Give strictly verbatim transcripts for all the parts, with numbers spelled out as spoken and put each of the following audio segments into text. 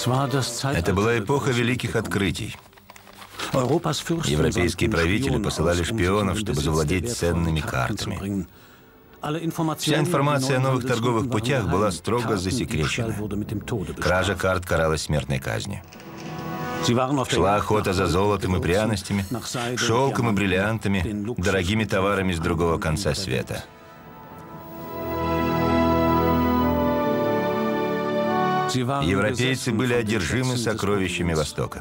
Это была эпоха великих открытий. Европейские правители посылали шпионов, чтобы завладеть ценными картами. Вся информация о новых торговых путях была строго засекречена. Кража карт каралась смертной казнью. Шла охота за золотом и пряностями, шелком и бриллиантами, дорогими товарами с другого конца света. Европейцы были одержимы сокровищами Востока.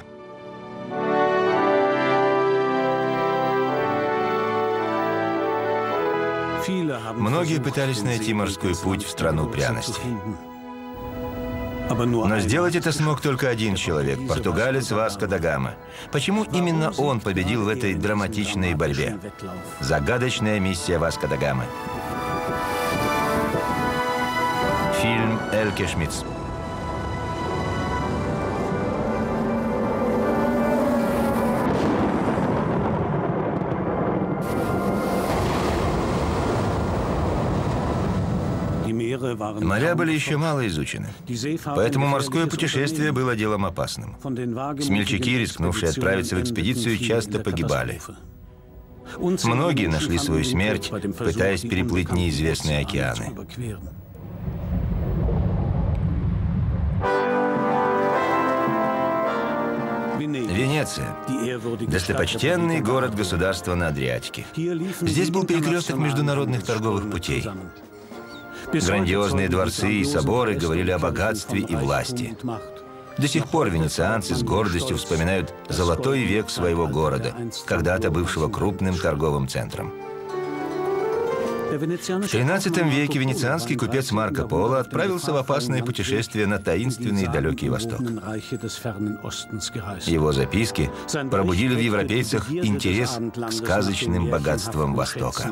Многие пытались найти морской путь в страну пряностей. Но сделать это смог только один человек – португалец Васко да Гама. Почему именно он победил в этой драматичной борьбе? Загадочная миссия Васко да Гамы. Фильм «Эльке Шмидц». Моря были еще мало изучены, поэтому морское путешествие было делом опасным. Смельчаки, рискнувшие отправиться в экспедицию, часто погибали. Многие нашли свою смерть, пытаясь переплыть неизвестные океаны. Венеция – достопочтенный город-государство на Адриатике. Здесь был перекресток международных торговых путей. Грандиозные дворцы и соборы говорили о богатстве и власти. До сих пор венецианцы с гордостью вспоминают золотой век своего города, когда-то бывшего крупным торговым центром. В тринадцатом веке венецианский купец Марко Поло отправился в опасное путешествие на таинственный далекий Восток. Его записки пробудили в европейцах интерес к сказочным богатствам Востока.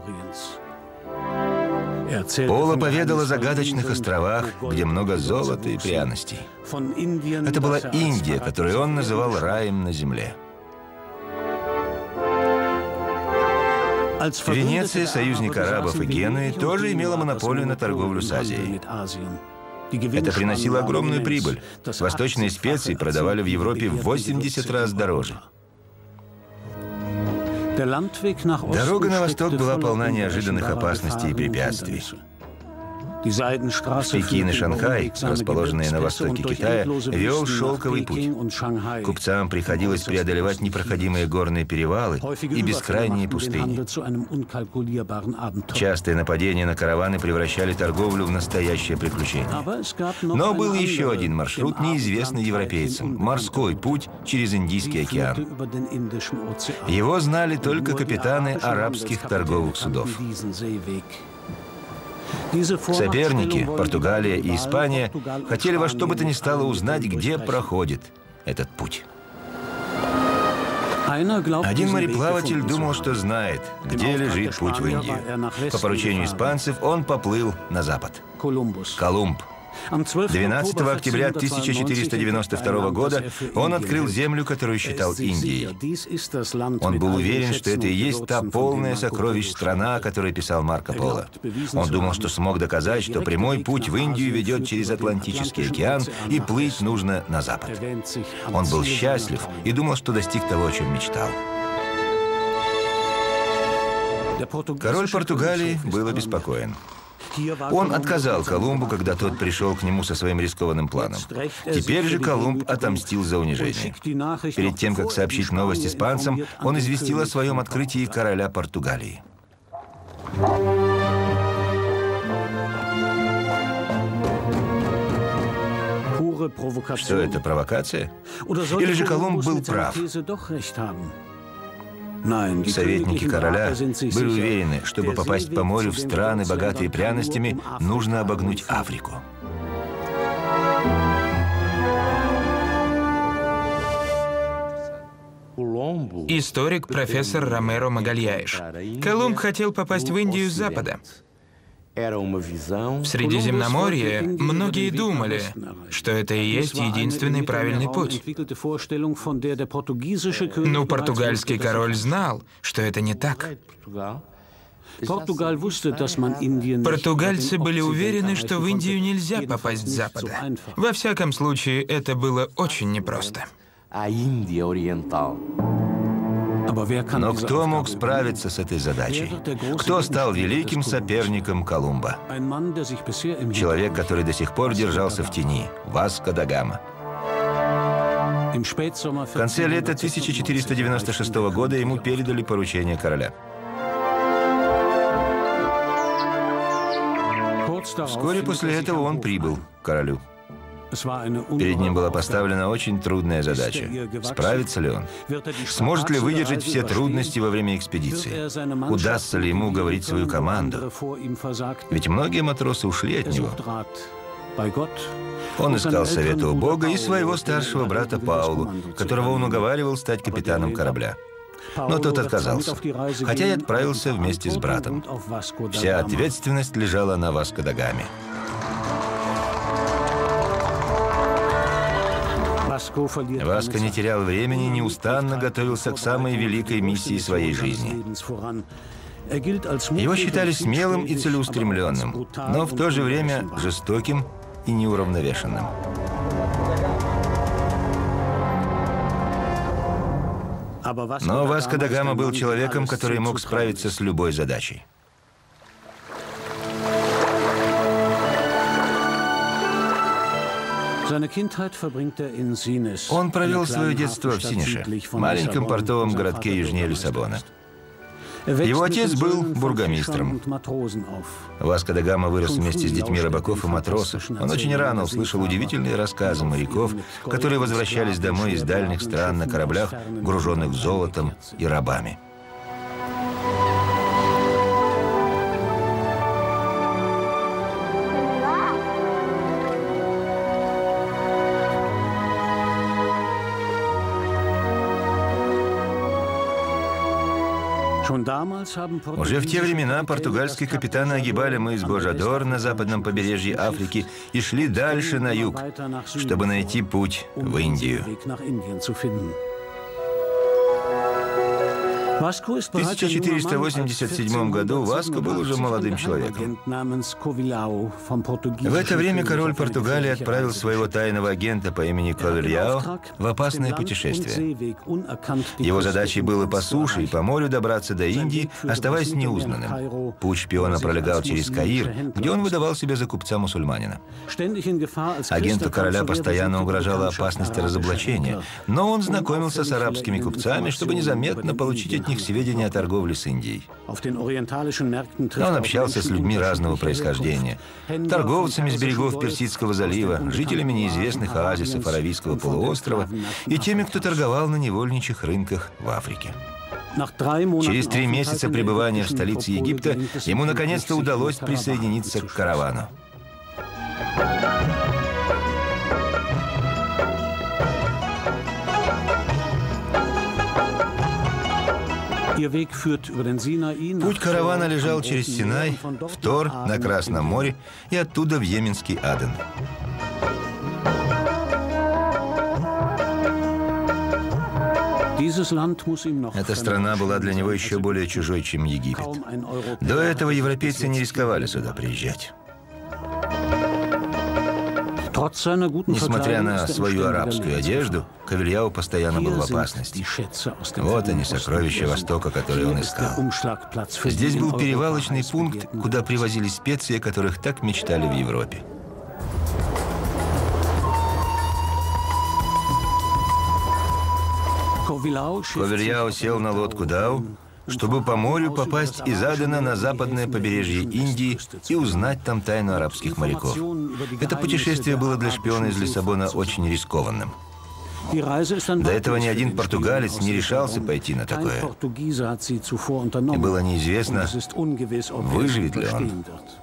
Поло поведал о загадочных островах, где много золота и пряностей. Это была Индия, которую он называл раем на земле. Венеция, союзник арабов и Генуи, тоже имела монополию на торговлю с Азией. Это приносило огромную прибыль. Восточные специи продавали в Европе в восемьдесят раз дороже. Дорога на восток была полна неожиданных опасностей и препятствий. Пекин и Шанхай, расположенные на востоке Китая, вел шелковый путь. Купцам приходилось преодолевать непроходимые горные перевалы и бескрайние пустыни. Частые нападения на караваны превращали торговлю в настоящее приключение. Но был еще один маршрут, неизвестный европейцам – морской путь через Индийский океан. Его знали только капитаны арабских торговых судов. Соперники, Португалия и Испания, хотели во что бы то ни стало узнать, где проходит этот путь. Один мореплаватель думал, что знает, где лежит путь в Индию. По поручению испанцев он поплыл на запад. Колумб. двенадцатого октября тысяча четыреста девяносто второго года он открыл землю, которую считал Индией. Он был уверен, что это и есть та полная сокровищ страна, о которой писал Марко Поло. Он думал, что смог доказать, что прямой путь в Индию ведет через Атлантический океан, и плыть нужно на запад. Он был счастлив и думал, что достиг того, о чем мечтал. Король Португалии был обеспокоен. Он отказал Колумбу, когда тот пришел к нему со своим рискованным планом. Теперь же Колумб отомстил за унижение. Перед тем, как сообщить новость испанцам, он известил о своем открытии короля Португалии. Что это, провокация? Или же Колумб был прав? Советники короля были уверены, чтобы попасть по морю в страны, богатые пряностями, нужно обогнуть Африку. Историк профессор Ромеро Магальяеш. Колумб хотел попасть в Индию с запада. В Средиземноморье многие думали, что это и есть единственный правильный путь. Но португальский король знал, что это не так. Португальцы были уверены, что в Индию нельзя попасть с запада. Во всяком случае, это было очень непросто. Но кто мог справиться с этой задачей? Кто стал великим соперником Колумба? Человек, который до сих пор держался в тени – Васко да Гама. В конце лета тысяча четыреста девяносто шестого года ему передали поручение короля. Вскоре после этого он прибыл к королю. Перед ним была поставлена очень трудная задача. Справится ли он? Сможет ли выдержать все трудности во время экспедиции? Удастся ли ему уговорить свою команду? Ведь многие матросы ушли от него. Он искал совета у Бога и своего старшего брата Паулу, которого он уговаривал стать капитаном корабля. Но тот отказался, хотя и отправился вместе с братом. Вся ответственность лежала на Васко да Гаме. Васко не терял времени и неустанно готовился к самой великой миссии своей жизни. Его считали смелым и целеустремленным, но в то же время жестоким и неуравновешенным. Но Васко да Гама был человеком, который мог справиться с любой задачей. Он провел свое детство в Синеше, маленьком портовом городке южнее Лиссабона. Его отец был бургомистром. Васко да Гама вырос вместе с детьми рыбаков и матросов. Он очень рано услышал удивительные рассказы моряков, которые возвращались домой из дальних стран на кораблях, груженных золотом и рабами. Уже в те времена португальские капитаны огибали мыс Божадор на западном побережье Африки и шли дальше на юг, чтобы найти путь в Индию. В тысяча четыреста восемьдесят седьмом году Васко был уже молодым человеком. В это время король Португалии отправил своего тайного агента по имени Ковильяо в опасное путешествие. Его задачей было по суше и по морю добраться до Индии, оставаясь неузнанным. Путь шпиона пролегал через Каир, где он выдавал себя за купца-мусульманина. Агенту короля постоянно угрожала опасность разоблачения, но он знакомился с арабскими купцами, чтобы незаметно получить от них сведения о торговле с Индией. Он общался с людьми разного происхождения, торговцами с берегов Персидского залива, жителями неизвестных оазисов Аравийского полуострова и теми, кто торговал на невольничьих рынках в Африке. Через три месяца пребывания в столице Египта ему наконец-то удалось присоединиться к каравану. Путь каравана лежал через Синай, в Тор, на Красном море и оттуда в Йеменский Аден. Эта страна была для него еще более чужой, чем Египет. До этого европейцы не рисковали сюда приезжать. Несмотря на свою арабскую одежду, Ковильяо постоянно был в опасности. Вот они, сокровища Востока, которые он искал. Здесь был перевалочный пункт, куда привозили специи, о которых так мечтали в Европе. Ковильяо сел на лодку Дау, чтобы по морю попасть из Адена на западное побережье Индии и узнать там тайну арабских моряков. Это путешествие было для шпиона из Лиссабона очень рискованным. До этого ни один португалец не решался пойти на такое. И было неизвестно, выживет ли он.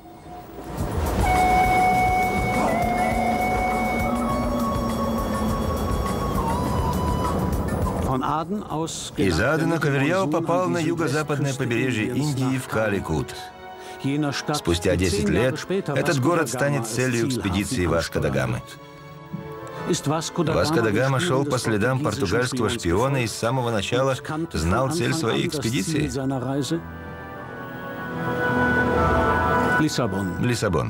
Из Адена Ковильяо попал на юго-западное побережье Индии в Каликут. Спустя десять лет этот город станет целью экспедиции Васко да Гамы. Васко да Гама шел по следам португальского шпиона и с самого начала знал цель своей экспедиции. Лиссабон.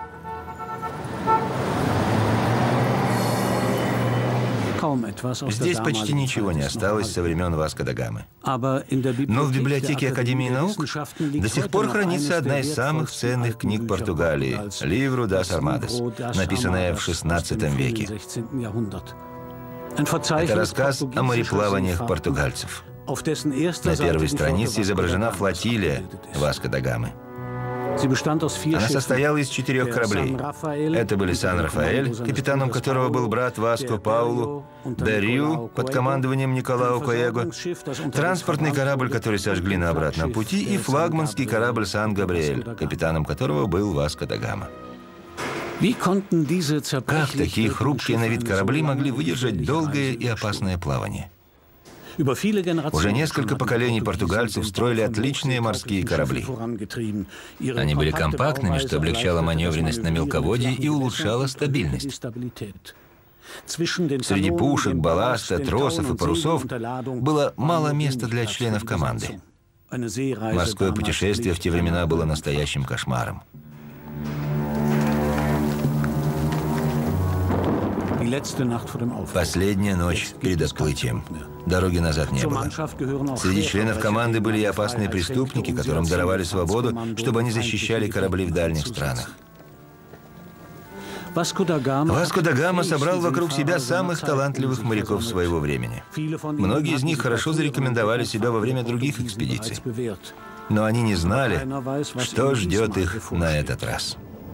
Здесь почти ничего не осталось со времен Васко да Гамы. Но в библиотеке Академии наук до сих пор хранится одна из самых ценных книг Португалии — «Livro das Armadas», написанная в шестнадцатом веке. Это рассказ о мореплаваниях португальцев. На первой странице изображена флотилия Васко да Гамы. Она состояла из четырех кораблей. Это были Сан-Рафаэль, капитаном которого был брат Васко Паулу, Дариу под командованием Николао Коего, транспортный корабль, который сожгли на обратном пути, и флагманский корабль Сан-Габриэль, капитаном которого был Васко да Гама. Как такие хрупкие на вид корабли могли выдержать долгое и опасное плавание? Уже несколько поколений португальцев строили отличные морские корабли. Они были компактными, что облегчало маневренность на мелководье и улучшало стабильность. Среди пушек, балласта, тросов и парусов было мало места для членов команды. Морское путешествие в те времена было настоящим кошмаром. Последняя ночь перед отплытием. Дороги назад не было. Среди членов команды были и опасные преступники, которым даровали свободу, чтобы они защищали корабли в дальних странах. Васко да Гама собрал вокруг себя самых талантливых моряков своего времени. Многие из них хорошо зарекомендовали себя во время других экспедиций. Но они не знали, что ждет их на этот раз.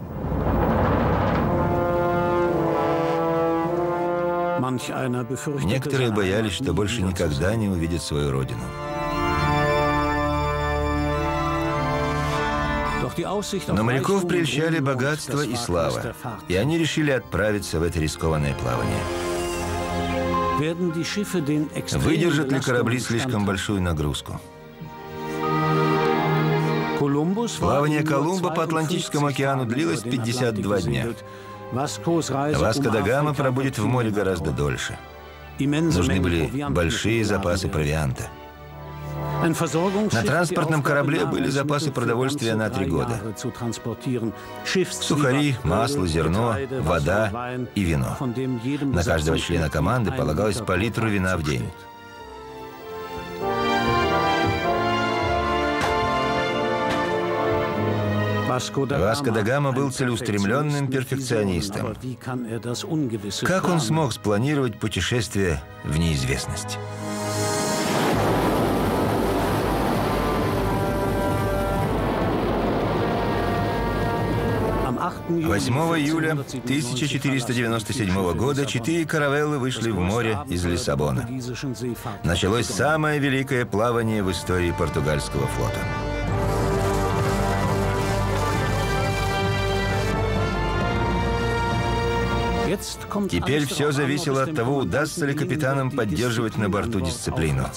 Некоторые боялись, что больше никогда не увидят свою родину. Но моряков прельщали богатство и слава, и они решили отправиться в это рискованное плавание. Выдержат ли корабли слишком большую нагрузку? Плавание Колумба по Атлантическому океану длилось пятьдесят два дня. Васко да Гама пробудет в море гораздо дольше. Нужны были большие запасы провианта. На транспортном корабле были запасы продовольствия на три года. Сухари, масло, зерно, вода и вино. На каждого члена команды полагалось по литру вина в день. Васко да Гама был целеустремленным перфекционистом. Как он смог спланировать путешествие в неизвестность? восьмого июля тысяча четыреста девяносто седьмого года четыре каравеллы вышли в море из Лиссабона. Началось самое великое плавание в истории португальского флота. Теперь все зависело от того, удастся ли капитанам поддерживать на борту дисциплину.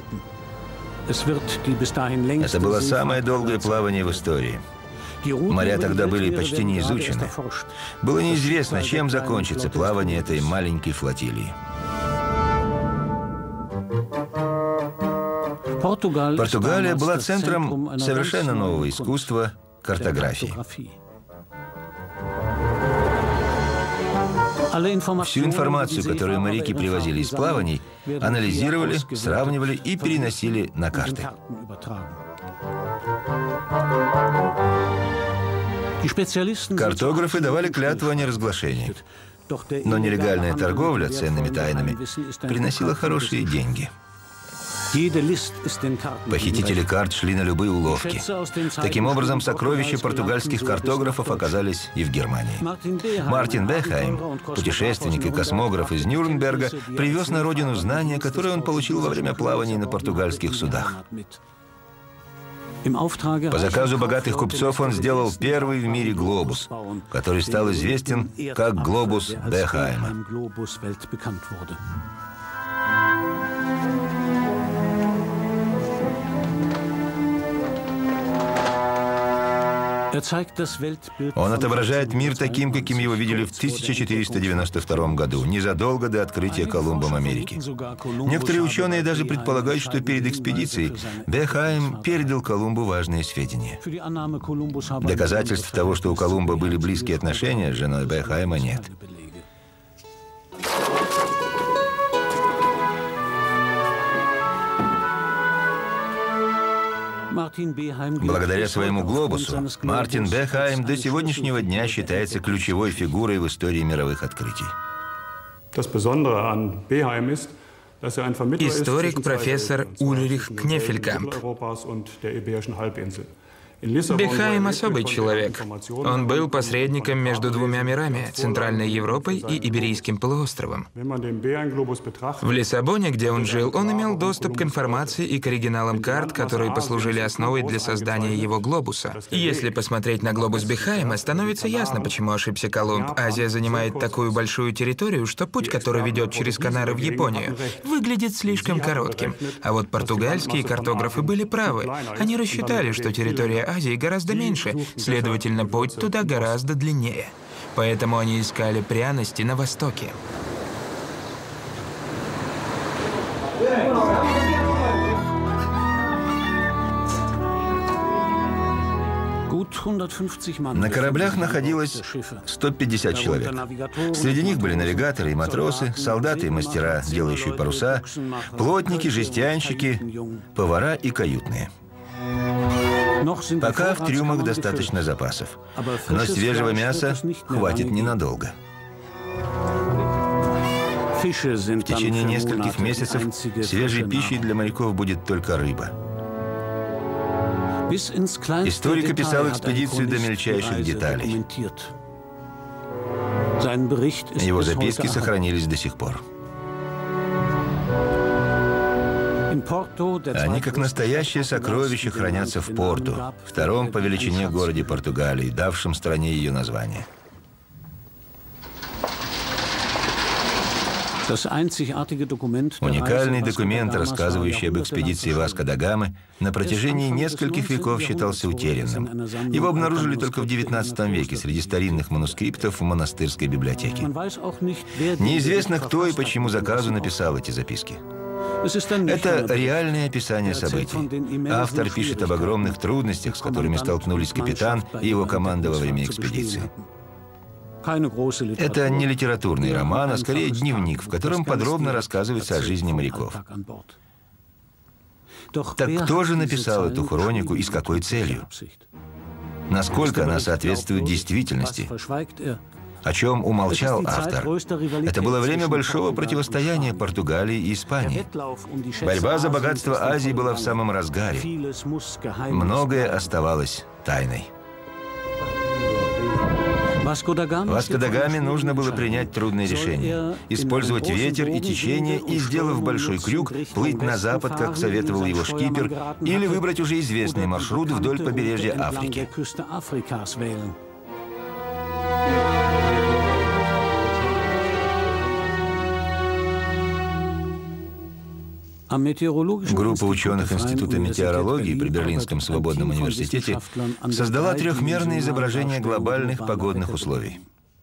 Это было самое долгое плавание в истории. Моря тогда были почти не изучены. Было неизвестно, чем закончится плавание этой маленькой флотилии. Португалия была центром совершенно нового искусства — картографии. Всю информацию, которую моряки привозили из плаваний, анализировали, сравнивали и переносили на карты. Картографы давали клятву о неразглашении. Но нелегальная торговля ценными тайнами приносила хорошие деньги. Похитители карт шли на любые уловки. Таким образом, сокровища португальских картографов оказались и в Германии. Мартин Бехайм, путешественник и космограф из Нюрнберга, привез на родину знания, которые он получил во время плаваний на португальских судах. По заказу богатых купцов он сделал первый в мире глобус, который стал известен как глобус Бехайма. Он отображает мир таким, каким его видели в тысяча четыреста девяносто втором году, незадолго до открытия Колумбом Америки. Некоторые ученые даже предполагают, что перед экспедицией Бехайм передал Колумбу важные сведения. Доказательств того, что у Колумба были близкие отношения с женой Бехайма, нет. Благодаря своему глобусу Мартин Бехайм до сегодняшнего дня считается ключевой фигурой в истории мировых открытий. Историк профессор Ульрих Кнефелькамп. Бехайм особый человек. Он был посредником между двумя мирами – Центральной Европой и Иберийским полуостровом. В Лиссабоне, где он жил, он имел доступ к информации и к оригиналам карт, которые послужили основой для создания его глобуса. Если посмотреть на глобус Бехайма, становится ясно, почему ошибся Колумб. Азия занимает такую большую территорию, что путь, который ведет через Канары в Японию, выглядит слишком коротким. А вот португальские картографы были правы. Они рассчитали, что территория Азии гораздо меньше, следовательно, путь туда гораздо длиннее. Поэтому они искали пряности на востоке. На кораблях находилось сто пятьдесят человек. Среди них были навигаторы и матросы, солдаты и мастера, делающие паруса, плотники, жестянщики, повара и каютные. Пока в трюмах достаточно запасов, но свежего мяса хватит ненадолго. В течение нескольких месяцев свежей пищей для моряков будет только рыба. Историк описал экспедицию до мельчайших деталей. Его записки сохранились до сих пор. Они, как настоящее сокровище, хранятся в Порту, втором по величине городе Португалии, давшем стране ее название. Уникальный документ, рассказывающий об экспедиции Васко да Гамы, на протяжении нескольких веков считался утерянным. Его обнаружили только в девятнадцатом веке среди старинных манускриптов в монастырской библиотеке. Неизвестно, кто и по чьему заказу написал эти записки. Это реальное описание событий. Автор пишет об огромных трудностях, с которыми столкнулись капитан и его команда во время экспедиции. Это не литературный роман, а скорее дневник, в котором подробно рассказывается о жизни моряков. Так кто же написал эту хронику и с какой целью? Насколько она соответствует действительности? О чем умолчал автор? Это было время большого противостояния Португалии и Испании. Борьба за богатство Азии была в самом разгаре. Многое оставалось тайной. Васко да Гаме нужно было принять трудное решение – использовать ветер и течение и, сделав большой крюк, плыть на запад, как советовал его шкипер, или выбрать уже известный маршрут вдоль побережья Африки. Группа ученых Института метеорологии при Берлинском свободном университете создала трехмерное изображение глобальных погодных условий.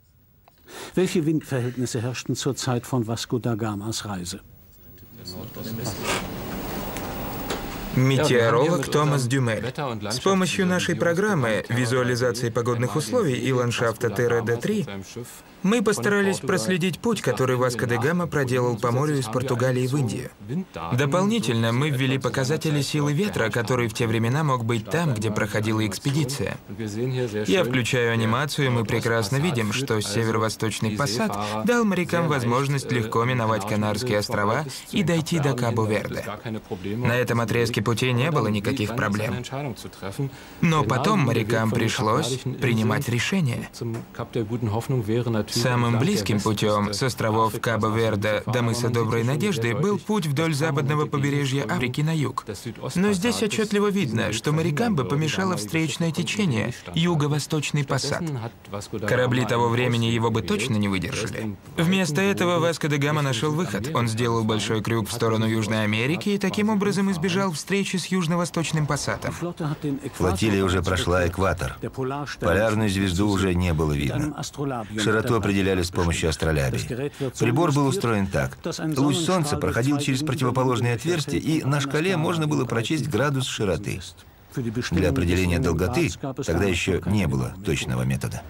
Метеоролог Томас Дюмель. С помощью нашей программы визуализации погодных условий и ландшафта Терра Д три мы постарались проследить путь, который Васко да Гама проделал по морю из Португалии в Индию. Дополнительно мы ввели показатели силы ветра, который в те времена мог быть там, где проходила экспедиция. Я включаю анимацию, и мы прекрасно видим, что северо-восточный пассат дал морякам возможность легко миновать Канарские острова и дойти до Кабо-Верде. На этом отрезке пути не было никаких проблем. Но потом морякам пришлось принимать решение. Самым близким путем с островов Кабо-Верде до мыса Доброй Надежды был путь вдоль западного побережья Африки на юг. Но здесь отчетливо видно, что морякам бы помешало встречное течение, юго-восточный пассат. Корабли того времени его бы точно не выдержали. Вместо этого Васко де Гама нашел выход. Он сделал большой крюк в сторону Южной Америки и таким образом избежал встречи с южно-восточным пассатом. Флотилия уже прошла экватор. Полярную звезду уже не было видно. Широту определяли с помощью астролябии. Прибор был устроен так. Луч солнца проходил через противоположное отверстие, и на шкале можно было прочесть градус широты. Для определения долготы тогда еще не было точного метода.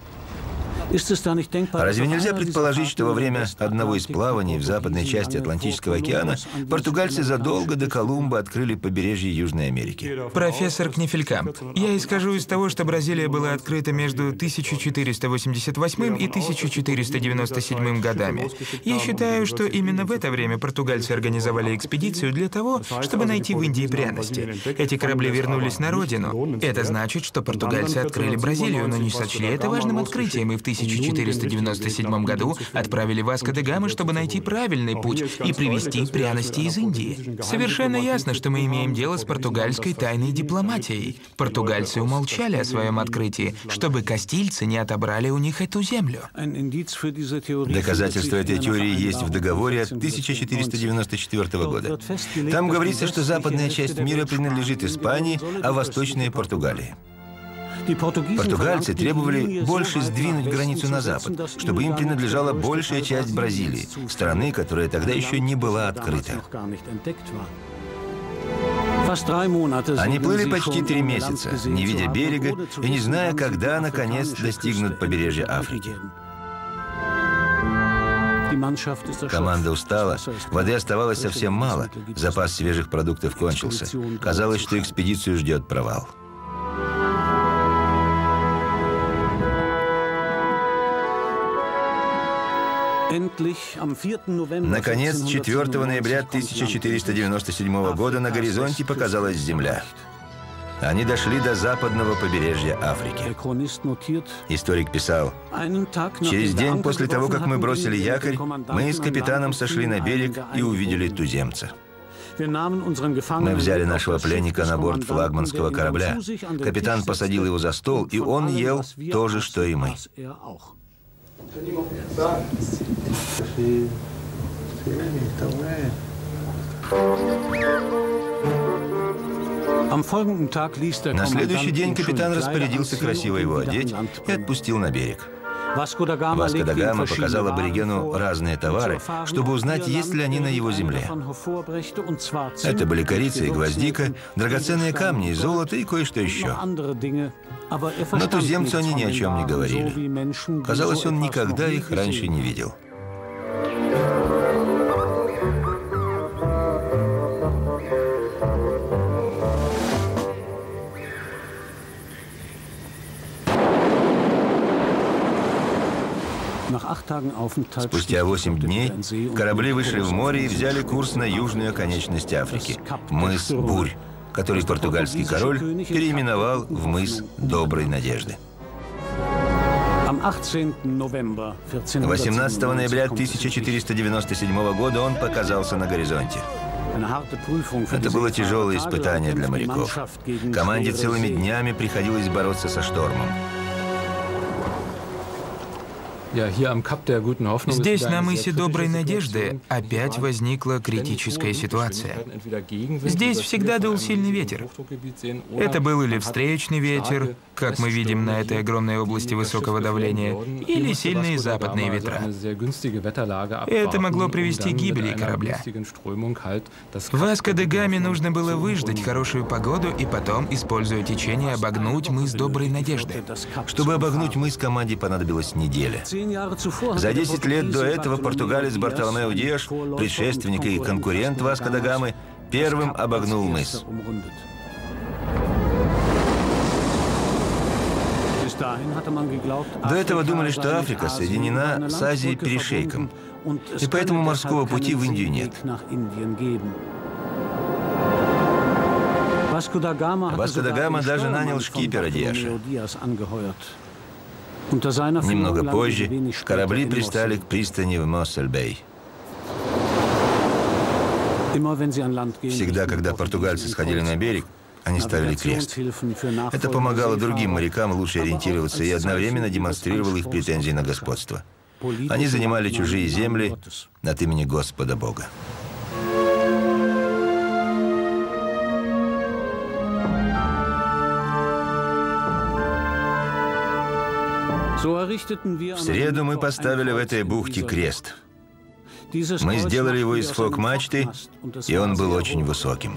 Разве нельзя предположить, что во время одного из плаваний в западной части Атлантического океана португальцы задолго до Колумба открыли побережье Южной Америки? Профессор Кнефелькамп, я исхожу из того, что Бразилия была открыта между тысяча четыреста восемьдесят восьмым и тысяча четыреста девяносто седьмым годами. Я считаю, что именно в это время португальцы организовали экспедицию для того, чтобы найти в Индии пряности. Эти корабли вернулись на родину. Это значит, что португальцы открыли Бразилию, но не сочли это важным открытием, и в тысяча четыреста девяносто седьмом году отправили Васко де Гама, чтобы найти правильный путь и привезти пряности из Индии. Совершенно ясно, что мы имеем дело с португальской тайной дипломатией. Португальцы умолчали о своем открытии, чтобы кастильцы не отобрали у них эту землю. Доказательство этой теории есть в договоре от тысяча четыреста девяносто четвёртого года. Там говорится, что западная часть мира принадлежит Испании, а восточная — Португалии. Португальцы требовали больше сдвинуть границу на запад, чтобы им принадлежала большая часть Бразилии, страны, которая тогда еще не была открыта. Они плыли почти три месяца, не видя берега и не зная, когда, наконец, достигнут побережья Африки. Команда устала, воды оставалось совсем мало, запас свежих продуктов кончился. Казалось, что экспедицию ждет провал. Наконец, четвёртого ноября тысяча четыреста девяносто седьмого года на горизонте показалась земля. Они дошли до западного побережья Африки. Историк писал: «Через день после того, как мы бросили якорь, мы с капитаном сошли на берег и увидели туземца. Мы взяли нашего пленника на борт флагманского корабля. Капитан посадил его за стол, и он ел то же, что и мы». На следующий день капитан распорядился красиво его одеть и отпустил на берег. Васко де Гама показал аборигену разные товары, чтобы узнать, есть ли они на его земле. Это были корица и гвоздика, драгоценные камни и золото и кое-что еще. Но туземцу они ни о чем не говорили. Казалось, он никогда их раньше не видел. Спустя восемь дней корабли вышли в море и взяли курс на южную оконечность Африки – мыс Бурь, который португальский король переименовал в мыс Доброй Надежды. восемнадцатого ноября тысяча четыреста девяносто седьмого года он показался на горизонте. Это было тяжелое испытание для моряков. Команде целыми днями приходилось бороться со штормом. Здесь, на мысе Доброй Надежды, опять возникла критическая ситуация. Здесь всегда дул сильный ветер. Это был или встречный ветер, как мы видим на этой огромной области высокого давления, или сильные западные ветра. Это могло привести к гибели корабля. Васко де Гаме нужно было выждать хорошую погоду и потом, используя течение, обогнуть мыс Доброй Надежды. Чтобы обогнуть мыс, команде понадобилась неделя. За десять лет до этого португалец Бартоломеу Диаш, предшественник и конкурент Васко де Гамы, первым обогнул мыс. До этого думали, что Африка соединена с Азией перешейком, и поэтому морского пути в Индию нет. Васко де Гама даже нанял шкипера Диаша. Немного позже корабли пристали к пристани в Моссельбей. Всегда, когда португальцы сходили на берег, они ставили крест. Это помогало другим морякам лучше ориентироваться и одновременно демонстрировало их претензии на господство. Они занимали чужие земли от имени Господа Бога. В среду мы поставили в этой бухте крест. Мы сделали его из фок-мачты, и он был очень высоким.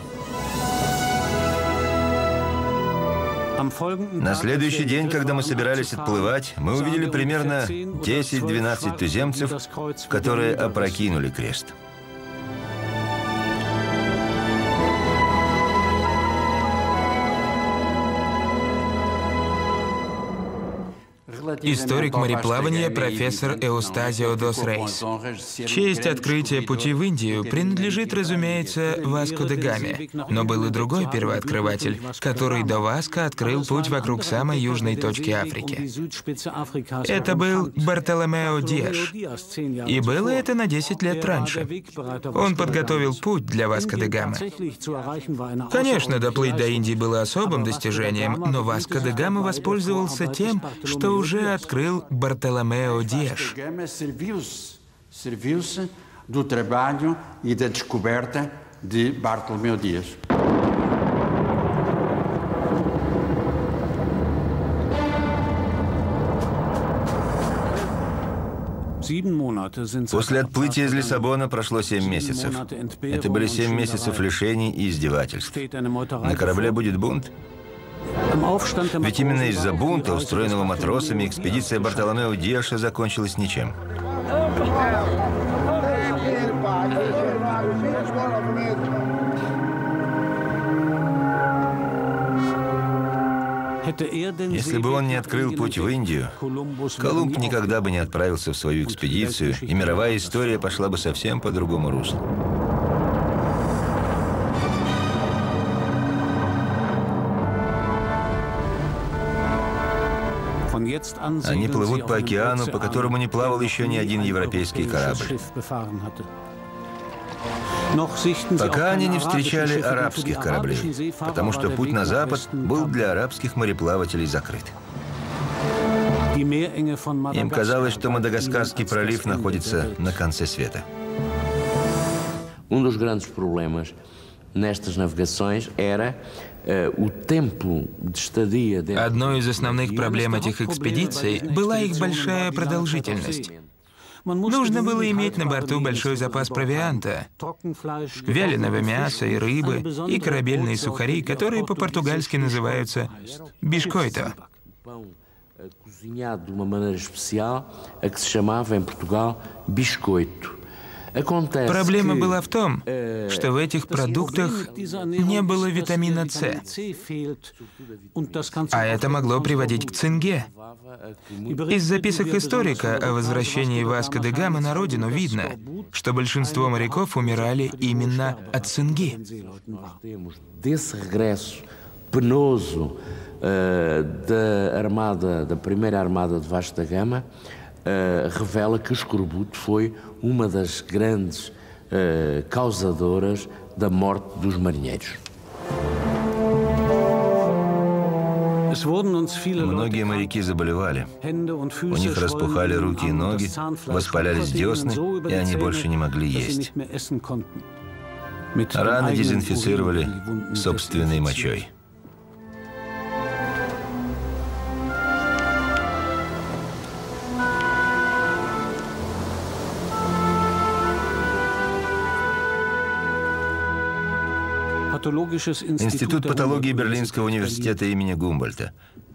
На следующий день, когда мы собирались отплывать, мы увидели примерно десять-двенадцать туземцев, которые опрокинули крест. Историк мореплавания профессор Эустазио дос Рейс. Честь открытия пути в Индию принадлежит, разумеется, Васко де Гаме, но был и другой первооткрыватель, который до Васко открыл путь вокруг самой южной точки Африки. Это был Бартоломео Диаш, и было это на десять лет раньше. Он подготовил путь для Васко де Гамы. Конечно, доплыть до Индии было особым достижением, но Васко де Гама воспользовался тем, что уже открыл Бартоломео Диаш. После отплытия из Лиссабона прошло семь месяцев. Это были семь месяцев лишений и издевательств. На корабле будет бунт? Ведь именно из-за бунта, устроенного матросами, экспедиция Бартоломео Диаша закончилась ничем. Если бы он не открыл путь в Индию, Колумб никогда бы не отправился в свою экспедицию, и мировая история пошла бы совсем по другому руслу. Они плывут по океану, по которому не плавал еще ни один европейский корабль. Пока они не встречали арабских кораблей, потому что путь на запад был для арабских мореплавателей закрыт. Им казалось, что Мадагаскарский пролив находится на конце света. Um dos grandes problemas nestas navegações era o tempo de estadia. Одной из основных проблем этих экспедиций была их большая продолжительность. Нужно было иметь на борту большой запас провианта, вяленого мяса и рыбы, и корабельные сухари, которые по-португальски называются бишкойто. Cozinhado de uma maneira especial, a que se chamava em Portugal biscoito. Проблема была в том, что в этих продуктах не было витамина С, а это могло приводить к цинге. Из записок историка о возвращении Васко де Гамы на родину видно, что большинство моряков умирали именно от цинги. Penoso uh, da armada, da primeira armada de Vasco da Gama, uh, revela que o escorbuto foi uma das grandes uh, causadoras da morte dos marinheiros. Многие моряки заболевали. У них распухали руки и ноги, воспалялись десны, и они больше не могли есть. Раны дезинфицировали собственной мочой. Институт патологии Берлинского университета имени Гумбольдта.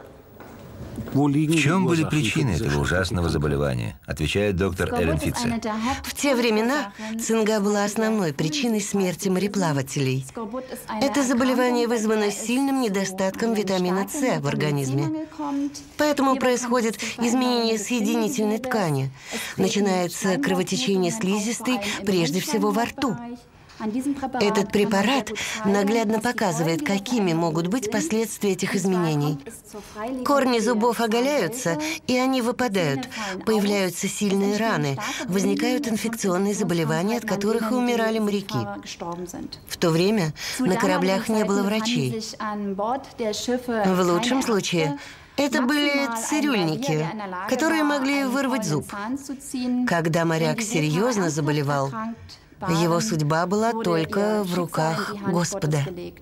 В чем были причины этого ужасного заболевания? Отвечает доктор Эллен Фитце. В те времена цинга была основной причиной смерти мореплавателей. Это заболевание вызвано сильным недостатком витамина С в организме. Поэтому происходит изменение соединительной ткани. Начинается кровотечение слизистой, прежде всего во рту. Этот препарат наглядно показывает, какими могут быть последствия этих изменений. Корни зубов оголяются, и они выпадают. Появляются сильные раны, возникают инфекционные заболевания, от которых и умирали моряки. В то время на кораблях не было врачей. В лучшем случае это были цирюльники, которые могли вырвать зуб. Когда моряк серьезно заболевал, его судьба была только в руках Господа.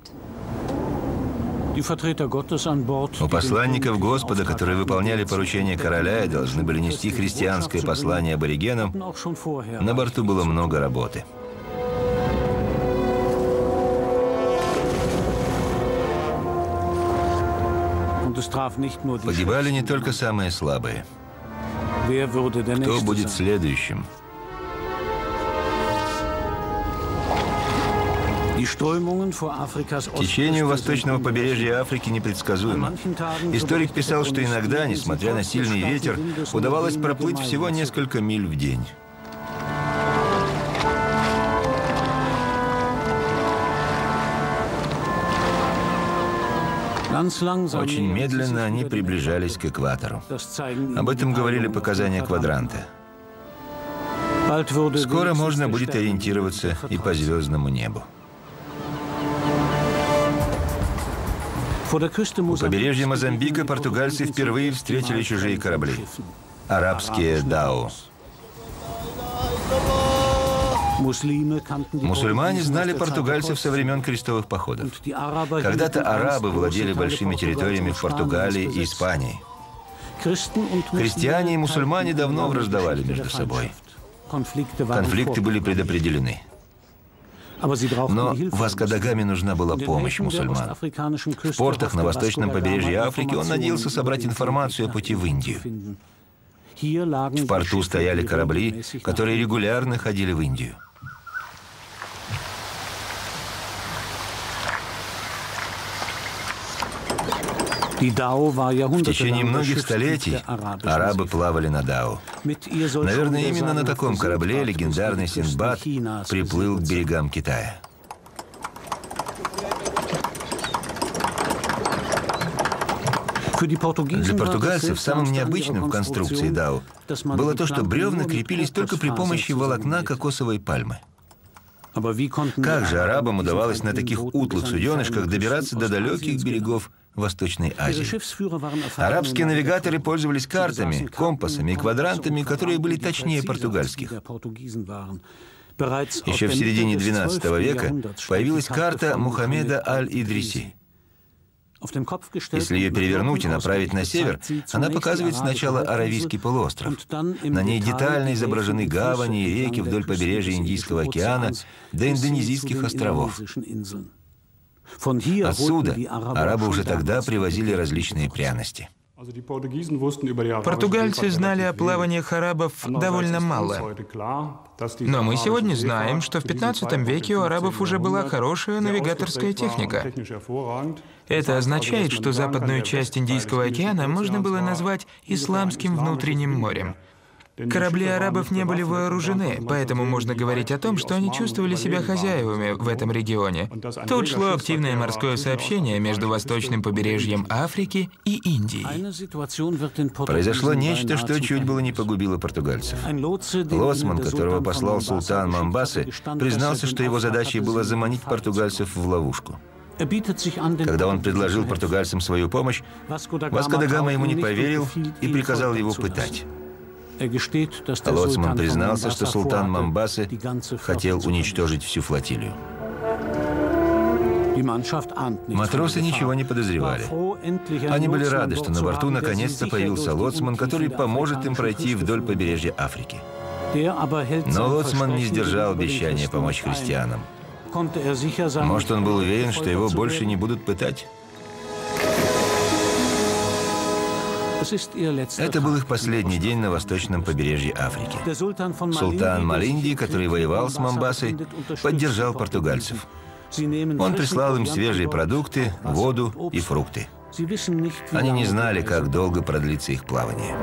У посланников Господа, которые выполняли поручения короля и должны были нести христианское послание аборигенам, на борту было много работы. Погибали не только самые слабые. Кто будет следующим? Течение у восточного побережья Африки непредсказуемо. Историк писал, что иногда, несмотря на сильный ветер, удавалось проплыть всего несколько миль в день. Очень медленно они приближались к экватору. Об этом говорили показания квадранта. Скоро можно будет ориентироваться и по звездному небу. У побережья Мозамбика португальцы впервые встретили чужие корабли. Арабские дау. Мусульмане знали португальцев со времен крестовых походов. Когда-то арабы владели большими территориями в Португалии и Испании. Христиане и мусульмане давно враждовали между собой. Конфликты были предопределены. Но Васко да Гаме нужна была помощь мусульман. В портах на восточном побережье Африки он надеялся собрать информацию о пути в Индию. В порту стояли корабли, которые регулярно ходили в Индию. В течение многих столетий арабы плавали на Дау. Наверное, именно на таком корабле легендарный Синдбад приплыл к берегам Китая. Для португальцев самым необычным в конструкции Дау было то, что бревна крепились только при помощи волокна кокосовой пальмы. Как же арабам удавалось на таких утлых суденышках добираться до далеких берегов Восточной Азии? Арабские навигаторы пользовались картами, компасами и квадрантами, которые были точнее португальских. Еще в середине двенадцатого века появилась карта Мухаммеда Аль-Идриси. Если ее перевернуть и направить на север, она показывает сначала Аравийский полуостров. На ней детально изображены гавани и реки вдоль побережья Индийского океана до Индонезийских островов. Отсюда арабы уже тогда привозили различные пряности. Португальцы знали о плаваниях арабов довольно мало. Но мы сегодня знаем, что в пятнадцатом веке у арабов уже была хорошая навигаторская техника. Это означает, что западную часть Индийского океана можно было назвать исламским внутренним морем. Корабли арабов не были вооружены, поэтому можно говорить о том, что они чувствовали себя хозяевами в этом регионе. Тут шло активное морское сообщение между восточным побережьем Африки и Индией. Произошло нечто, что чуть было не погубило португальцев. Лоцман, которого послал султан Момбасы, признался, что его задачей было заманить португальцев в ловушку. Когда он предложил португальцам свою помощь, Васко да Гама ему не поверил и приказал его пытать. Лоцман признался, что султан Момбасы хотел уничтожить всю флотилию. Матросы ничего не подозревали. Они были рады, что на борту наконец-то появился лоцман, который поможет им пройти вдоль побережья Африки. Но лоцман не сдержал обещания помочь христианам. Может, он был уверен, что его больше не будут пытать? Это был их последний день на восточном побережье Африки. Султан Малинди, который воевал с Момбасой, поддержал португальцев. Он прислал им свежие продукты, воду и фрукты. Они не знали, как долго продлится их плавание.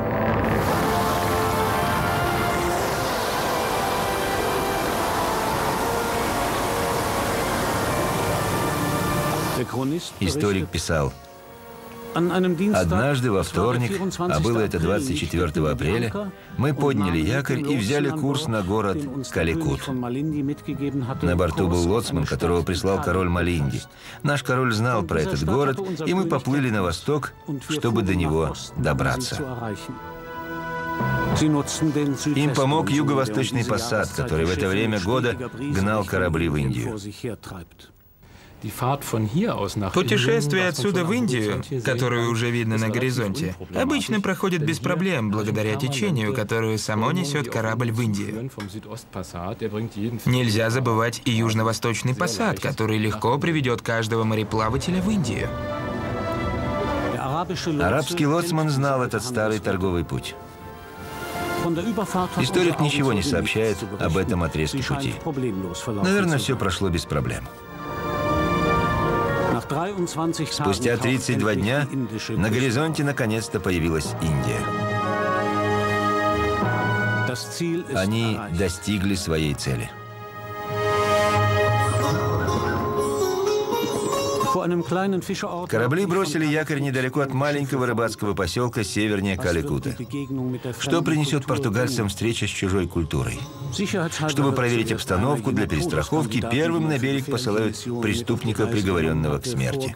Историк писал: «Однажды во вторник, а было это двадцать четвёртого апреля, мы подняли якорь и взяли курс на город Каликут. На борту был лоцман, которого прислал король Малинди. Наш король знал про этот город, и мы поплыли на восток, чтобы до него добраться». Им помог юго-восточный пассат, который в это время года гнал корабли в Индию. Путешествие отсюда в Индию, которое уже видно на горизонте, обычно проходит без проблем, благодаря течению, которое само несет корабль в Индию. Нельзя забывать и южно-восточный пассат, который легко приведет каждого мореплавателя в Индию. Арабский лоцман знал этот старый торговый путь. Историк ничего не сообщает об этом отрезке пути. Наверное, все прошло без проблем. Спустя тридцать два дня на горизонте наконец-то появилась Индия. Они достигли своей цели. Корабли бросили якорь недалеко от маленького рыбацкого поселка севернее Каликута. Что принесет португальцам встреча с чужой культурой? Чтобы проверить обстановку для перестраховки, первым на берег посылают преступника, приговоренного к смерти.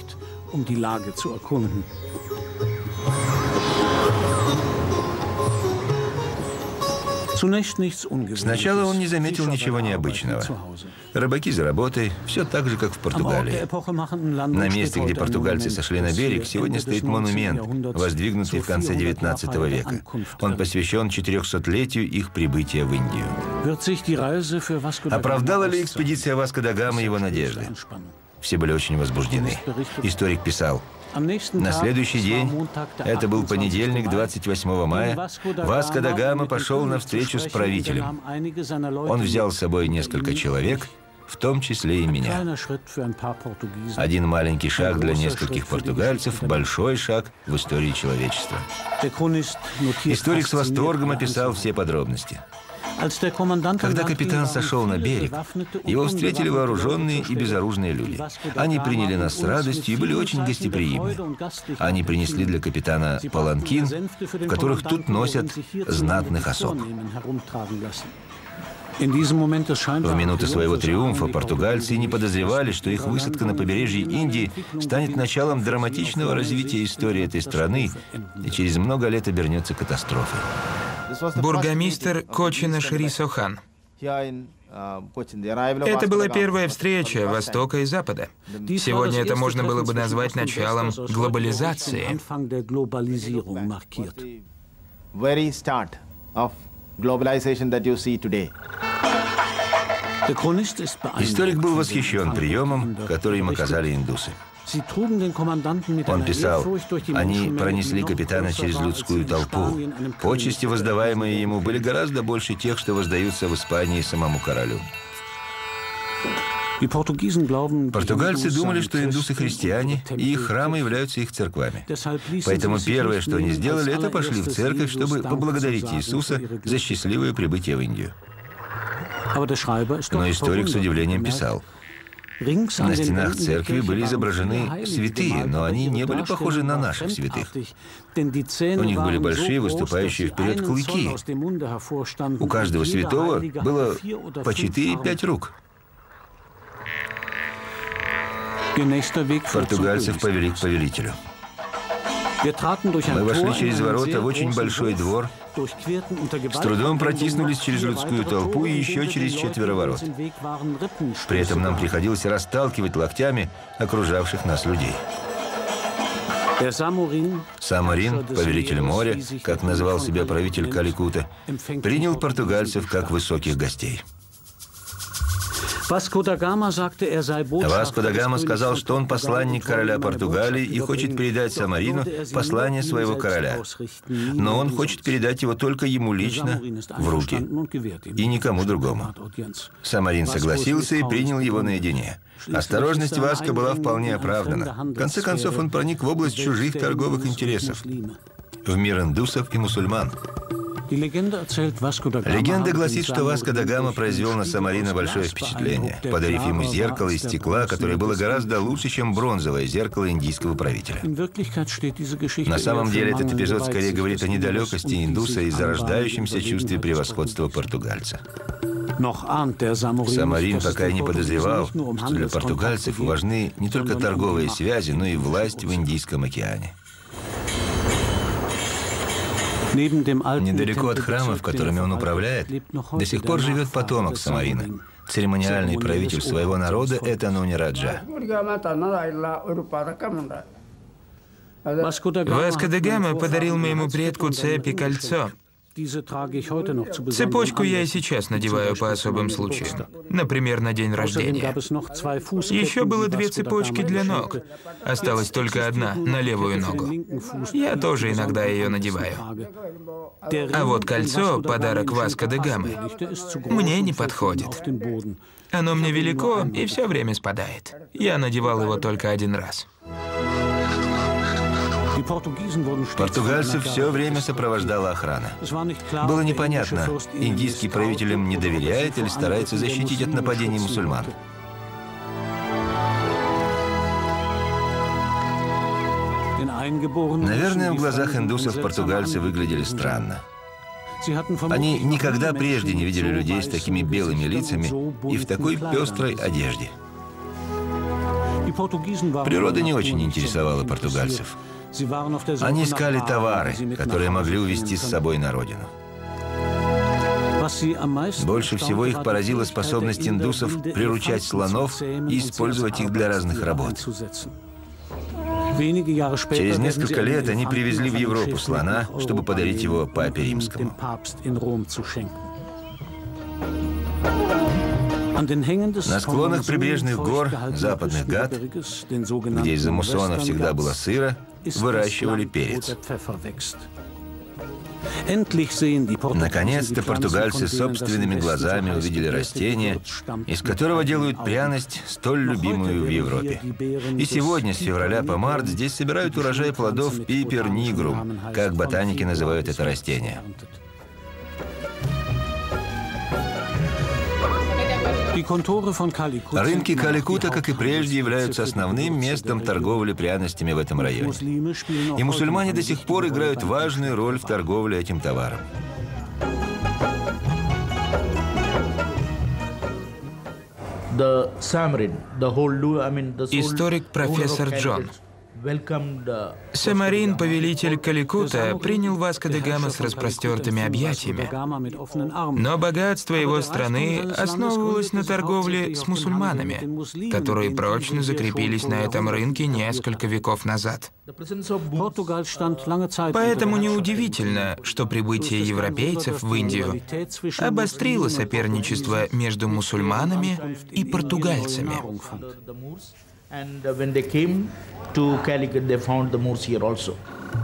Сначала он не заметил ничего необычного. Рыбаки за работой, все так же, как в Португалии. На месте, где португальцы сошли на берег, сегодня стоит монумент, воздвигнутый в конце девятнадцатого века. Он посвящен четырехсотлетию их прибытия в Индию. Оправдала ли экспедиция Васко да Гама его надежды? Все были очень возбуждены. Историк писал: «На следующий день, это был понедельник, двадцать восьмого мая, Васко да Гама пошел на встречу с правителем. Он взял с собой несколько человек, в том числе и меня. Один маленький шаг для нескольких португальцев, большой шаг в истории человечества». Историк с восторгом описал все подробности. Когда капитан сошел на берег, его встретили вооруженные и безоружные люди. Они приняли нас с радостью и были очень гостеприимны. Они принесли для капитана паланкин, в которых тут носят знатных особ. В минуты своего триумфа португальцы не подозревали, что их высадка на побережье Индии станет началом драматичного развития истории этой страны и через много лет обернется катастрофой. Бургомистр Кочина Шри Сохан. Это была первая встреча Востока и Запада. Сегодня это можно было бы назвать началом глобализации. Историк был восхищен приемом, который им оказали индусы. Он писал: «Они пронесли капитана через людскую толпу. Почести, воздаваемые ему, были гораздо больше тех, что воздаются в Испании самому королю». Португальцы думали, что индусы христиане, и их храмы являются их церквами. Поэтому первое, что они сделали, это пошли в церковь, чтобы поблагодарить Иисуса за счастливое прибытие в Индию. Но историк с удивлением писал: «На стенах церкви были изображены святые, но они не были похожи на наших святых. У них были большие, выступающие вперед клыки. У каждого святого было по четыре-пять рук». Португальцев повели к повелителю. Мы вошли через ворота в очень большой двор, с трудом протиснулись через людскую толпу и еще через четверо ворот. При этом нам приходилось расталкивать локтями окружавших нас людей. Саморин, повелитель моря, как называл себя правитель Каликута, принял португальцев как высоких гостей. Васко да Гама сказал, что он посланник короля Португалии и хочет передать Саморину послание своего короля. Но он хочет передать его только ему лично, в руки, и никому другому. Саморин согласился и принял его наедине. Осторожность Васко была вполне оправдана. В конце концов, он проник в область чужих торговых интересов, в мир индусов и мусульман. Легенда гласит, что Васко да Гама произвел на Самарина большое впечатление, подарив ему зеркало из стекла, которое было гораздо лучше, чем бронзовое зеркало индийского правителя. На самом деле этот эпизод скорее говорит о недалекости индуса и зарождающемся чувстве превосходства португальца. Самарин пока и не подозревал, что для португальцев важны не только торговые связи, но и власть в Индийском океане. Недалеко от храмов, которыми он управляет, до сих пор живет потомок Самарина. Церемониальный правитель своего народа – это Нуни Раджа. Васко да Гама подарил моему предку цепь и кольцо. Цепочку я и сейчас надеваю по особым случаям, например, на день рождения. Еще было две цепочки для ног. Осталась только одна, на левую ногу. Я тоже иногда ее надеваю. А вот кольцо, подарок Васко да Гамы, мне не подходит. Оно мне велико и все время спадает. Я надевал его только один раз. Португальцев все время сопровождала охрана. Было непонятно, индийский правитель им не доверяет или старается защитить от нападений мусульман. Наверное, в глазах индусов португальцы выглядели странно. Они никогда прежде не видели людей с такими белыми лицами и в такой пестрой одежде. Природа не очень интересовала португальцев. Они искали товары, которые могли увезти с собой на родину. Больше всего их поразила способность индусов приручать слонов и использовать их для разных работ. Через несколько лет они привезли в Европу слона, чтобы подарить его папе римскому. На склонах прибрежных гор, западных Гат, где из-за муссона всегда было сыро, выращивали перец. Наконец-то португальцы собственными глазами увидели растение, из которого делают пряность, столь любимую в Европе. И сегодня, с февраля по март, здесь собирают урожай плодов пипер нигрум, как ботаники называют это растение. Рынки Каликутта, как и прежде, являются основным местом торговли пряностями в этом районе. И мусульмане до сих пор играют важную роль в торговле этим товаром. Историк профессор Джон. Самарин, повелитель Каликутта, принял Васко да Гама с распростертыми объятиями. Но богатство его страны основывалось на торговле с мусульманами, которые прочно закрепились на этом рынке несколько веков назад. Поэтому неудивительно, что прибытие европейцев в Индию обострило соперничество между мусульманами и португальцами. And when they came to Calicut, they found the Moors here also.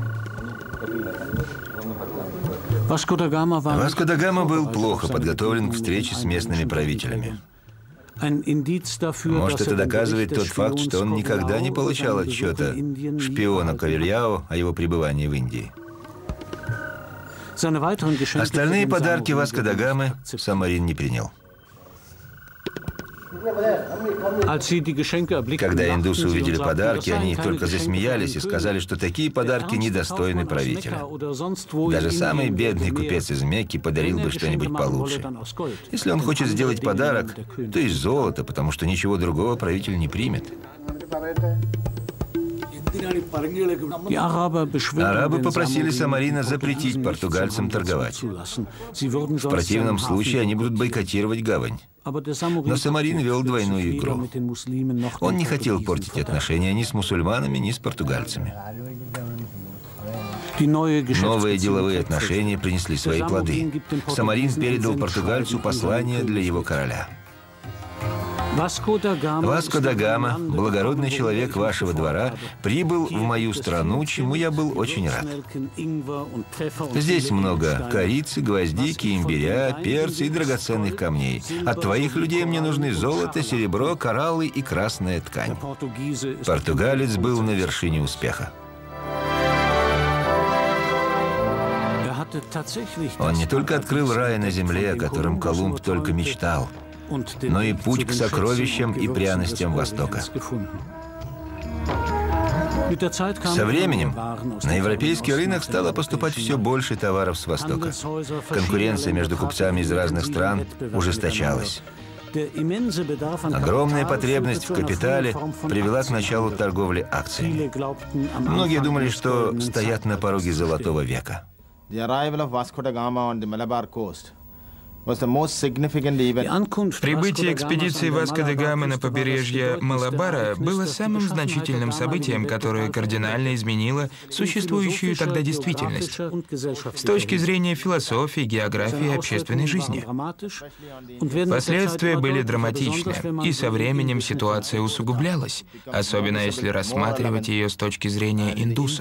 Васко да Гама был плохо подготовлен к встрече с местными правителями. Может, это доказывает тот факт, что он никогда не получал отчета шпиона Кавильяо о его пребывании в Индии. Остальные подарки Васко да Гамы Самарин не принял. Когда индусы увидели подарки, они только засмеялись и сказали, что такие подарки недостойны правителя. Даже самый бедный купец из Мекки подарил бы что-нибудь получше. Если он хочет сделать подарок, то из золота, потому что ничего другого правитель не примет. Арабы попросили Самарина запретить португальцам торговать. В противном случае они будут бойкотировать гавань. Но Самарин вел двойную игру. Он не хотел портить отношения ни с мусульманами, ни с португальцами. Новые деловые отношения принесли свои плоды. Самарин передал португальцу послание для его короля. Васко да Гама, благородный человек вашего двора, прибыл в мою страну, чему я был очень рад. Здесь много корицы, гвоздики, имбиря, перца и драгоценных камней. От твоих людей мне нужны золото, серебро, кораллы и красная ткань. Португалец был на вершине успеха. Он не только открыл рай на земле, о котором Колумб только мечтал, но и путь к сокровищам и пряностям Востока. Со временем на европейский рынок стало поступать все больше товаров с Востока. Конкуренция между купцами из разных стран ужесточалась. Огромная потребность в капитале привела к началу торговли акциями. Многие думали, что стоят на пороге золотого века. Прибытие экспедиции Васко де Гамы на побережье Малабара было самым значительным событием, которое кардинально изменило существующую тогда действительность с точки зрения философии, географии и общественной жизни. Последствия были драматичны, и со временем ситуация усугублялась, особенно если рассматривать ее с точки зрения индусов.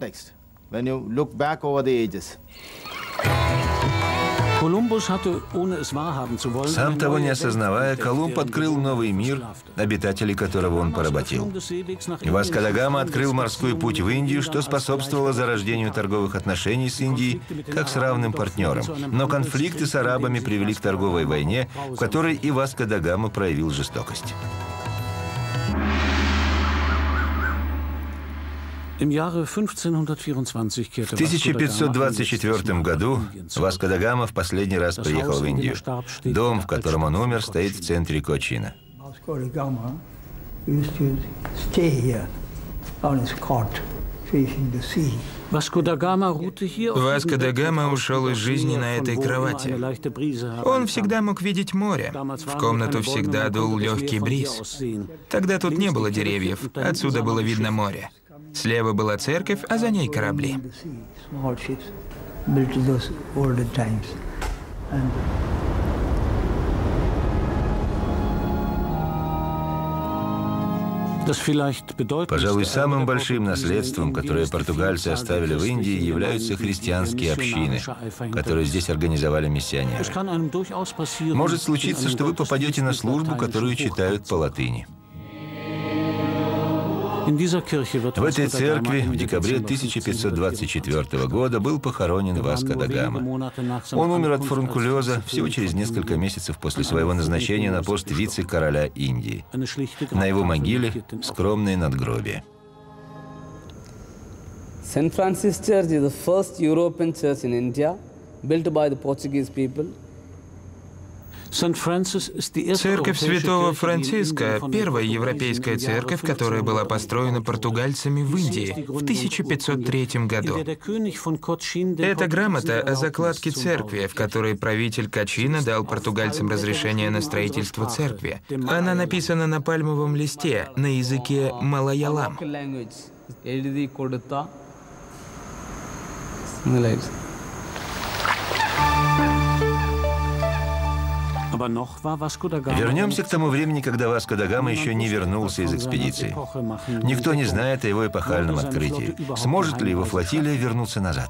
Сам того не осознавая, Колумб открыл новый мир, обитателей которого он поработил. И Васко да Гама открыл морской путь в Индию, что способствовало зарождению торговых отношений с Индией как с равным партнером. Но конфликты с арабами привели к торговой войне, в которой и Васко да Гама проявил жестокость. В тысяча пятьсот двадцать четвёртом году Васко да Гама в последний раз приехал в Индию. Дом, в котором он умер, стоит в центре Кочина. Васко да Гама ушел из жизни на этой кровати. Он всегда мог видеть море. В комнату всегда дул легкий бриз. Тогда тут не было деревьев, отсюда было видно море. Слева была церковь, а за ней корабли. Пожалуй, самым большим наследством, которое португальцы оставили в Индии, являются христианские общины, которые здесь организовали миссионеры. Может случиться, что вы попадете на службу, которую читают по латыни. В этой церкви в декабре тысяча пятьсот двадцать четвёртого года был похоронен Васко да Гама. Он умер от фурункулеза всего через несколько месяцев после своего назначения на пост вице-короля Индии. На его могиле скромное надгробие. Saint Francis Church is the first European church in India, built by the Portuguese people. Церковь Святого Франциска – первая европейская церковь, которая была построена португальцами в Индии в тысяча пятьсот третьем году. Это грамота о закладке церкви, в которой правитель Кочина дал португальцам разрешение на строительство церкви. Она написана на пальмовом листе на языке малаялам. Вернемся к тому времени, когда Васко да Гама еще не вернулся из экспедиции. Никто не знает о его эпохальном открытии. Сможет ли его флотилия вернуться назад?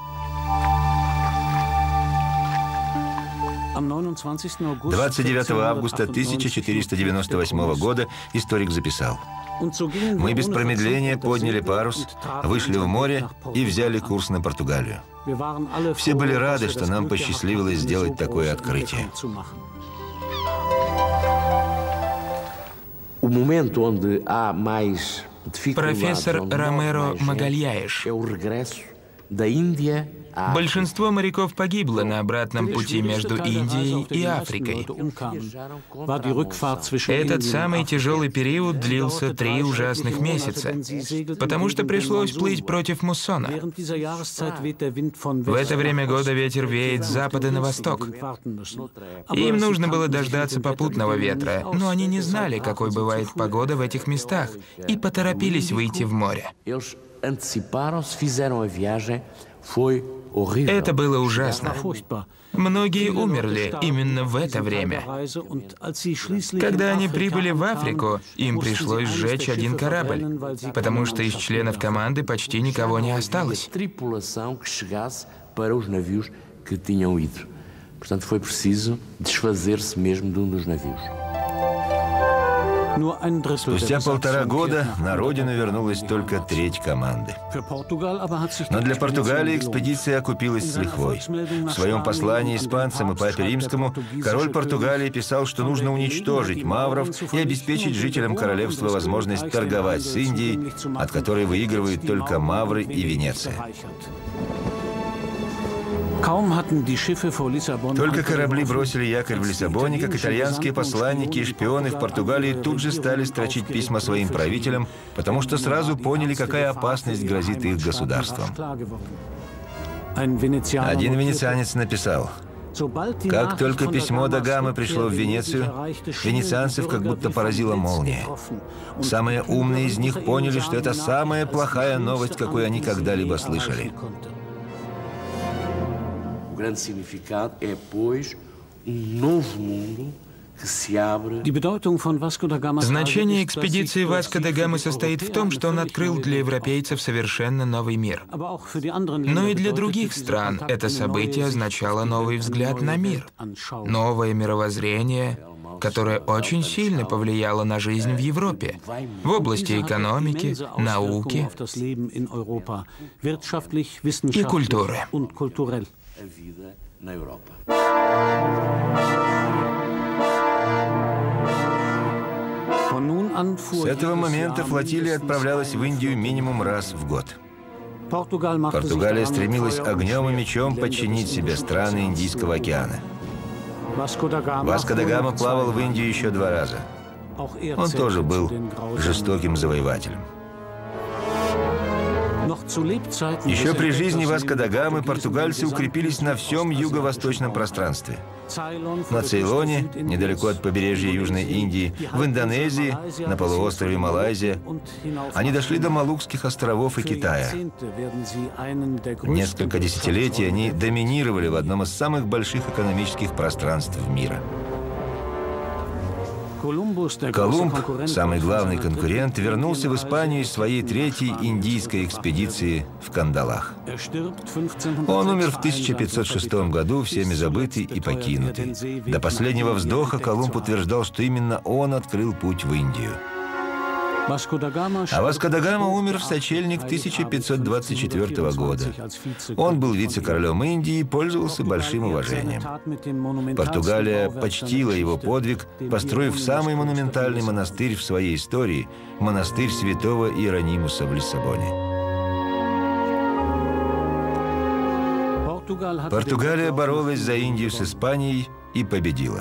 двадцать девятого августа тысяча четыреста девяносто восьмого года историк записал: «Мы без промедления подняли парус, вышли в море и взяли курс на Португалию. Все были рады, что нам посчастливилось сделать такое открытие». Профессор Ромеро Магальяиш. Большинство моряков погибло на обратном пути между Индией и Африкой. Этот самый тяжелый период длился три ужасных месяца, потому что пришлось плыть против муссона. В это время года ветер веет с запада на восток. Им нужно было дождаться попутного ветра, но они не знали, какой бывает погода в этих местах, и поторопились выйти в море. Это было ужасно. Многие умерли именно в это время. Когда они прибыли в Африку, им пришлось сжечь один корабль, потому что из членов команды почти никого не осталось. Спустя полтора года на родину вернулась только треть команды. Но для Португалии экспедиция окупилась с лихвой. В своем послании испанцам и папе Римскому король Португалии писал, что нужно уничтожить мавров и обеспечить жителям королевства возможность торговать с Индией, от которой выигрывают только мавры и Венеция. Только корабли бросили якорь в Лиссабоне, как итальянские посланники и шпионы в Португалии тут же стали строчить письма своим правителям, потому что сразу поняли, какая опасность грозит их государствам. Один венецианец написал: «Как только письмо да Гамы пришло в Венецию, венецианцев как будто поразила молния. Самые умные из них поняли, что это самая плохая новость, какую они когда-либо слышали». O grande significado é, pois, um novo mundo que se abre. Значение экспедиции Васко да Гамы состоит в том, что он открыл для европейцев совершенно новый мир. Но и для других стран это событие означало новый взгляд на мир, новое мировоззрение, которое очень сильно повлияло на жизнь в Европе, в области экономики, науки и культуры. A vida na Europa. С этого момента флотилия отправлялась в Индию минимум раз в год. Португалия стремилась огнем и мечом подчинить себе страны Индийского океана. Васко да Гама плавал в Индию еще два раза. Он тоже был жестоким завоевателем. Еще при жизни Васко да Гамы португальцы укрепились на всем юго-восточном пространстве. На Цейлоне, недалеко от побережья Южной Индии, в Индонезии, на полуострове Малайзия. Они дошли до Малукских островов и Китая. Несколько десятилетий они доминировали в одном из самых больших экономических пространств мира. Колумб, самый главный конкурент, вернулся в Испанию из своей третьей индийской экспедиции в Кандалах. Он умер в тысяча пятьсот шестом году, всеми забытый и покинутый. До последнего вздоха Колумб утверждал, что именно он открыл путь в Индию. А Васко да Гама умер в сочельник тысяча пятьсот двадцать четвёртого года. Он был вице-королем Индии и пользовался большим уважением. Португалия почтила его подвиг, построив самый монументальный монастырь в своей истории – монастырь святого Иеронимуса в Лиссабоне. Португалия боролась за Индию с Испанией и победила.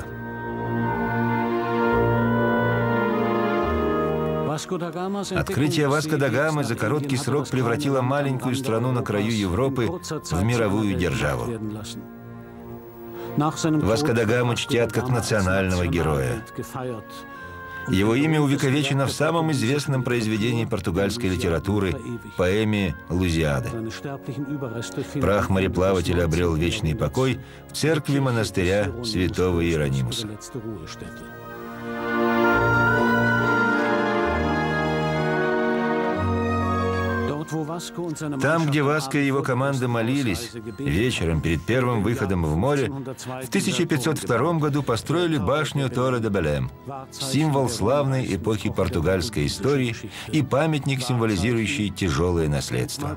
Открытие Васко да Гамы за короткий срок превратило маленькую страну на краю Европы в мировую державу. Васко да Гаму чтят как национального героя. Его имя увековечено в самом известном произведении португальской литературы – поэме «Лузиада». Прах мореплавателя обрел вечный покой в церкви монастыря святого Иеронимуса. Там, где Васко и его команда молились, вечером перед первым выходом в море, в тысяча пятьсот втором году построили башню Торре-де-Белем, символ славной эпохи португальской истории и памятник, символизирующий тяжелое наследство.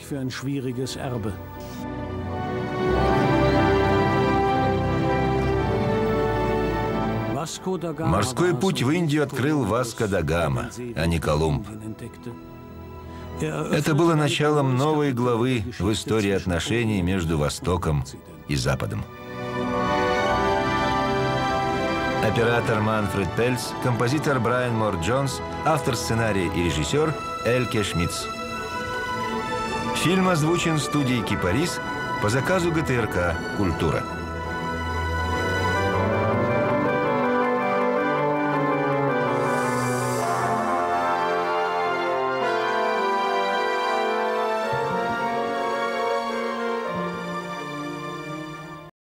Морской путь в Индию открыл Васко да Гама, а не Колумб. Это было началом новой главы в истории отношений между Востоком и Западом. Оператор Манфред Пельц, композитор Брайан Мор Джонс, автор сценария и режиссер Эльке Шмидц. Фильм озвучен студией «Кипарис» по заказу ГТРК «Культура».